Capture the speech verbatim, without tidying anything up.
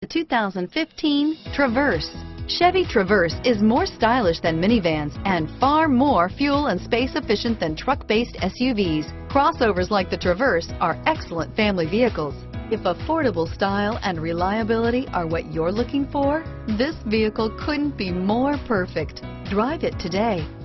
The two thousand fifteen Traverse. Chevy Traverse is more stylish than minivans and far more fuel and space efficient than truck-based S U Vs. Crossovers like the Traverse are excellent family vehicles. If affordable style and reliability are what you're looking for, this vehicle couldn't be more perfect. Drive it today.